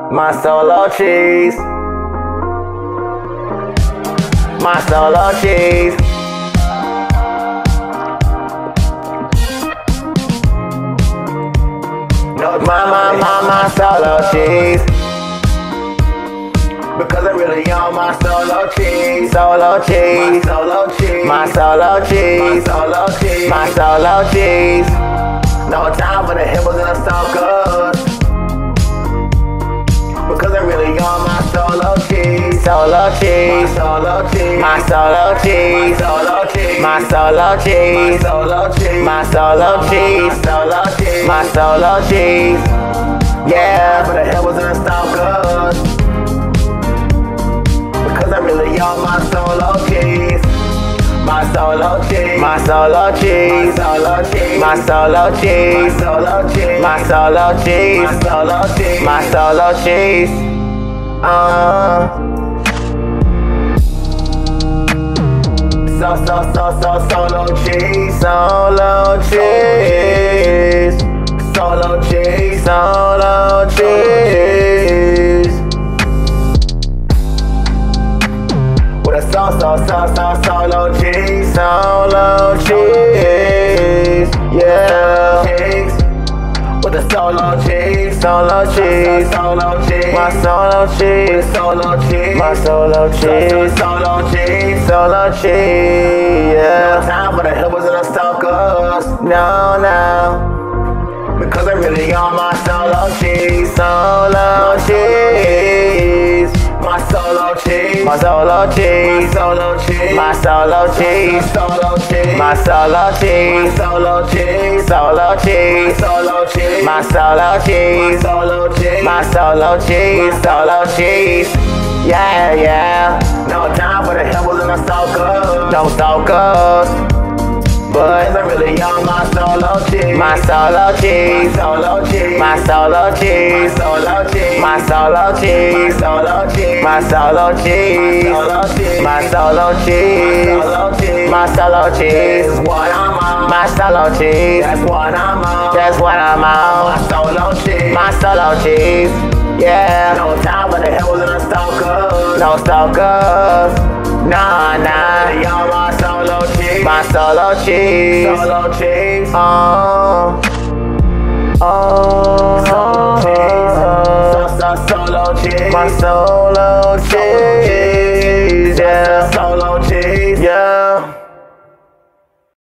My solo cheese. My solo cheese. No, my solo cheese. Because I really on my solo cheese. Solo cheese. My solo cheese. My solo cheese. No time for the hippos and the stalkers. Because I really on my solo cheese. Solo cheese. My solo cheese. My solo cheese. My solo cheese. My solo cheese. Yeah, for the hippos and the stalkers. Because I really on my solo cheese. My solo cheese. My solo cheese. My solo cheese. My solo cheese. My solo cheese. Solo cheese. Solo cheese. Solo cheese. Solo cheese. With a solo cheese. Solo cheese. Yeah. With a solo cheese. Solo cheese. My solo cheese. My solo cheese. Solo cheese. Yeah. No time for the hippos and the stalkers. No. Because I really on my solo cheese. Solo cheese. My solo cheese. My solo cheese. My solo cheese. My solo cheese. Solo cheese. My solo cheese. My solo cheese. Solo cheese. Yeah. No time for the hippos and the stalkers. No stalkers. But I'm really on my solo cheese. My solo cheese. My solo cheese. My solo cheese. My solo cheese. My solo cheese. My solo cheese. What I'm on. My solo cheese. That's what I'm on. That's what I'm on. My solo cheese. My solo cheese. Yeah. No time for the hippos and the stalkers. No stalkers. Nah. Y'all my solo cheese. My solo cheese. Solo cheese. Solo cheese. My solo cheese.